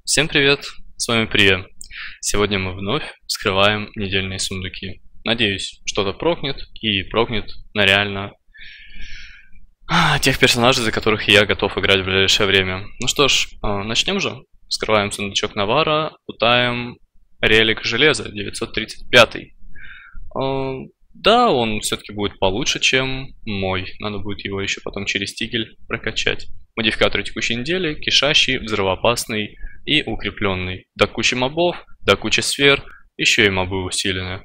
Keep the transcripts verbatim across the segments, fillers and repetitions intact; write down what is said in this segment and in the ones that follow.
Всем привет, с вами Прия. Сегодня мы вновь вскрываем недельные сундуки. Надеюсь, что-то прокнет и прокнет на реально а, тех персонажей, за которых я готов играть в ближайшее время. Ну что ж, начнем же. Вскрываем сундучок Навара, путаем релик железа девятьсот тридцать пять. Да, он все-таки будет получше, чем мой. Надо будет его еще потом через тигель прокачать. Модификаторы текущей недели: кишащий, взрывоопасный и укрепленный. До кучи мобов, до кучи сфер, еще и мобы усилены.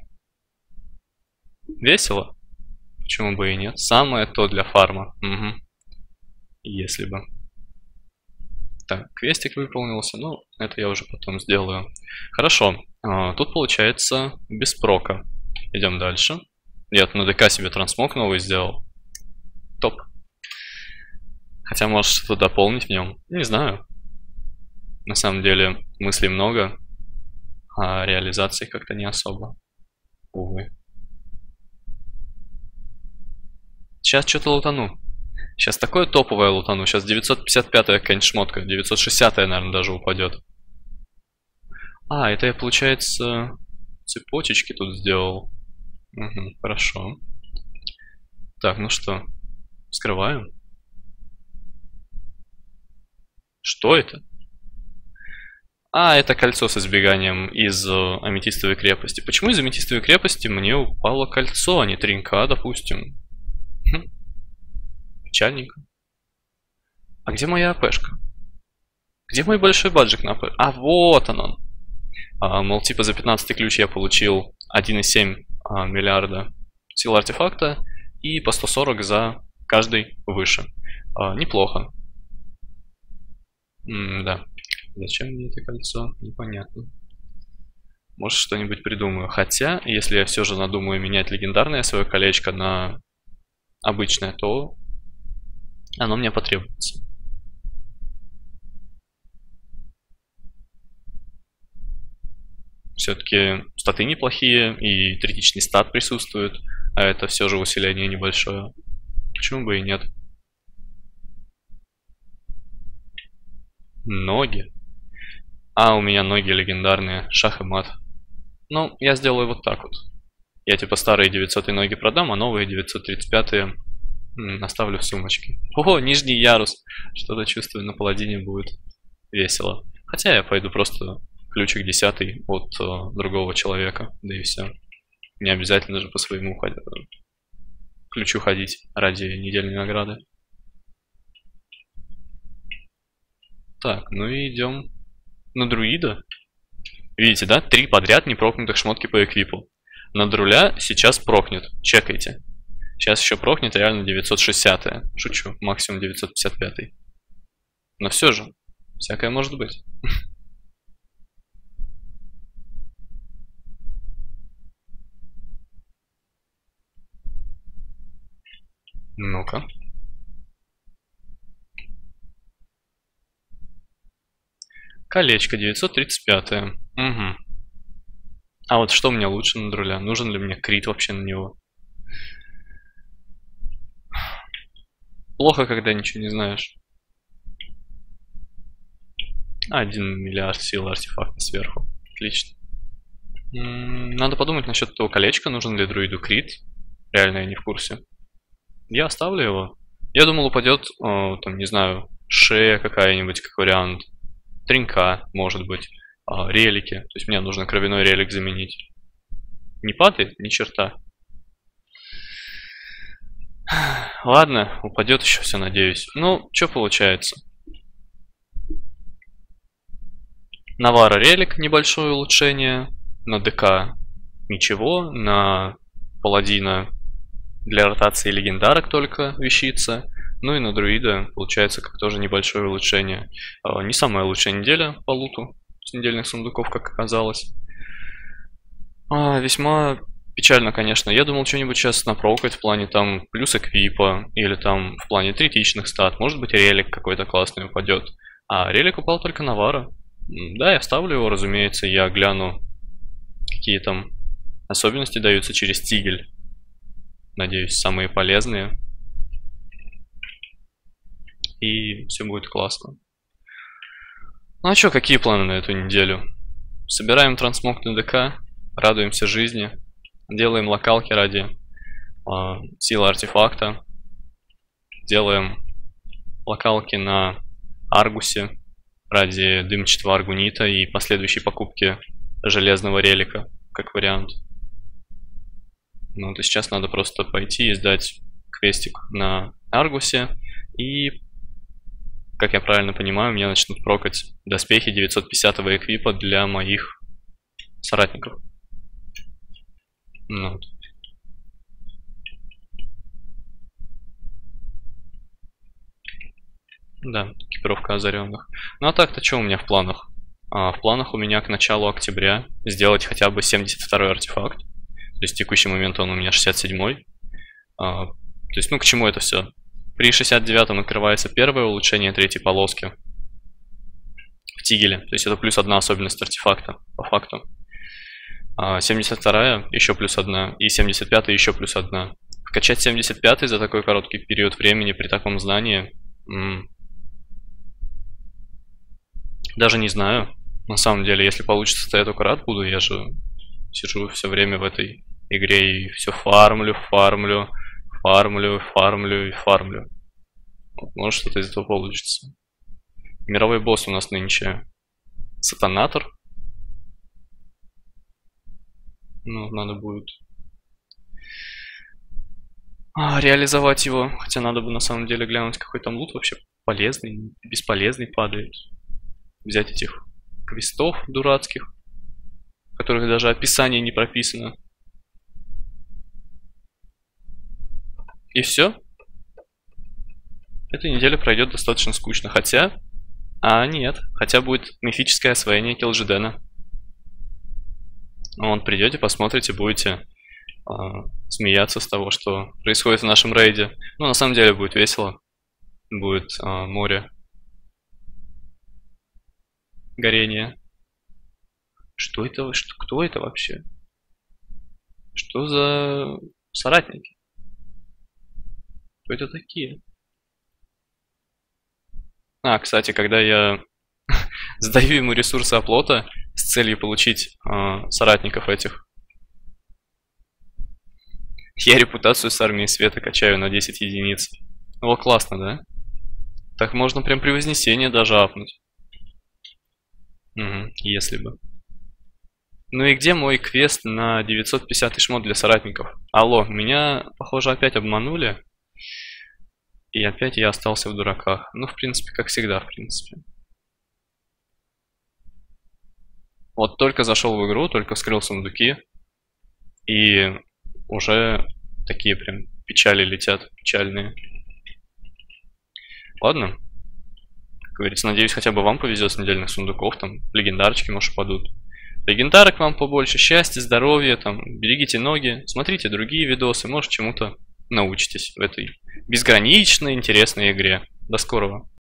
Весело? Почему бы и нет? Самое то для фарма. Угу. Если бы. Так, квестик выполнился, ну, это я уже потом сделаю. Хорошо, а, тут получается без прока. Идем дальше. Я на ДК себе трансмог новый сделал. Топ. Хотя, может, что-то дополнить в нем. Не знаю. На самом деле, мыслей много, а реализации как-то не особо. Увы. Сейчас что-то лутану. Сейчас такое топовое лутану. Сейчас девятьсот пятьдесят пятая какая-нибудь шмотка. девятьсот шестидесятая, наверное, даже упадет. А, это я, получается, цепочечки тут сделал. Угу, хорошо. Так, ну что, вскрываем. Что это? А, это кольцо с избеганием из э, аметистовой крепости. Почему из аметистовой крепости мне упало кольцо, а не тринка, допустим? Хм. Печальненько. А где моя АПшка? Где мой большой баджик на АП? А, вот он он. А, мол, типа за пятнадцатый ключ я получил один и семь а, миллиарда сил артефакта и по сто сорок за каждый выше. А, неплохо. М-да. Зачем мне это кольцо? Непонятно. Может, что-нибудь придумаю. Хотя, если я все же надумаю менять легендарное свое колечко на обычное, то оно мне потребуется. Все-таки статы неплохие, и третичный стат присутствует, а это все же усиление небольшое. Почему бы и нет? Ноги. А, у меня ноги легендарные, шах и мат. Ну, я сделаю вот так вот. Я типа старые девятисотые ноги продам, а новые девятьсот тридцать пятые оставлю в сумочке. О, нижний ярус. Что-то чувствую, на паладине будет весело. Хотя я пойду просто ключик десятый от э, другого человека, да и все. Не обязательно же по своему ключу ходить ради недельной награды. Так, ну и идем на друида. Видите, да? Три подряд непрокнутых шмотки по эквипу. На друля сейчас прокнет. Чекайте. Сейчас еще прокнет реально девятьсот шестидесятая. Шучу. Максимум девятьсот пятьдесят пятая. Но все же. Всякое может быть. Ну-ка. Колечко девятьсот тридцать пятая. Угу. А вот что мне лучше на друля? Нужен ли мне крит вообще на него? Плохо, когда ничего не знаешь. Один миллиард сил артефакта сверху. Отлично. Надо подумать насчет этого колечка. Нужен ли друиду крит? Реально я не в курсе. Я оставлю его. Я думал, упадет, э, там, не знаю, шея какая-нибудь, как вариант. Тринка, может быть. Э, релики. То есть мне нужно кровяной релик заменить. Не падает? Ни черта. Ладно, упадет еще все, надеюсь. Ну, что получается? Навара релик, небольшое улучшение. На ДК ничего. На паладина для ротации легендарок только вещица. Ну и на друида получается как тоже небольшое улучшение. Не самая лучшая неделя по луту с недельных сундуков, как оказалось. А, весьма печально, конечно. Я думал что-нибудь сейчас напрокать в плане там плюс эквипа или там в плане третичных стат. Может быть, релик какой-то классный упадет. А релик упал только Навара. Да, я вставлю его, разумеется. Я гляну, какие там особенности даются через тигель. Надеюсь, самые полезные. И все будет классно. Ну а чё, какие планы на эту неделю? Собираем трансмог на ДК, радуемся жизни, делаем локалки ради э, силы артефакта, делаем локалки на Аргусе ради дымчатого аргунита и последующей покупки железного релика, как вариант. Ну, то сейчас надо просто пойти и сдать квестик на Аргусе, и, как я правильно понимаю, мне начнут прокать доспехи девятьсот пятидесятого эквипа для моих соратников. Ну, вот. Да, экипировка озаренных. Ну а так-то что у меня в планах? А, в планах у меня к началу октября сделать хотя бы семьдесят второй артефакт. То есть в текущий момент он у меня шестьдесят седьмой. А, то есть, ну к чему это все? При шестьдесят девятом открывается первое улучшение третьей полоски в тигеле. То есть это плюс одна особенность артефакта, по факту. А семьдесят вторая еще плюс одна. И семьдесят пятая еще плюс одна. Вкачать семьдесят пятый за такой короткий период времени при таком знании... Даже не знаю. На самом деле, если получится, то я только рад буду. Я же сижу все время в этой игре и все фармлю, фармлю, фармлю, фармлю и фармлю. Вот, может, что-то из этого получится. Мировой босс у нас нынче Сатанатор. Ну, надо будет а, реализовать его. Хотя надо бы на самом деле глянуть, какой там лут вообще полезный, бесполезный падает. Взять этих квестов дурацких, в которых даже описание не прописано. И все. Эта неделя пройдет достаточно скучно. Хотя... А, нет. Хотя будет мифическое освоение Келджидена. Вон, придете, посмотрите, будете э, смеяться с того, что происходит в нашем рейде. Ну, на самом деле будет весело. Будет э, море горение. Что это? Что, кто это вообще? Что за соратники? Кто это такие? А, кстати, когда я сдаю ему ресурсы оплота с целью получить э, соратников этих, я репутацию с армией света качаю на десять единиц. О, классно, да? Так можно прям при вознесении даже апнуть. Угу, если бы. Ну и где мой квест на девятьсот пятидесятый шмот для соратников? Алло, меня, похоже, опять обманули. И опять я остался в дураках. Ну, в принципе, как всегда, в принципе. Вот только зашел в игру, только вскрыл сундуки. И уже такие прям печали летят, печальные. Ладно. Как говорится, надеюсь, хотя бы вам повезет с недельных сундуков, там, легендарчики, может, падут. Легендарок вам побольше, счастья, здоровья, там, берегите ноги, смотрите другие видосы, может, чему-то научитесь в этой безгранично интересной игре. До скорого.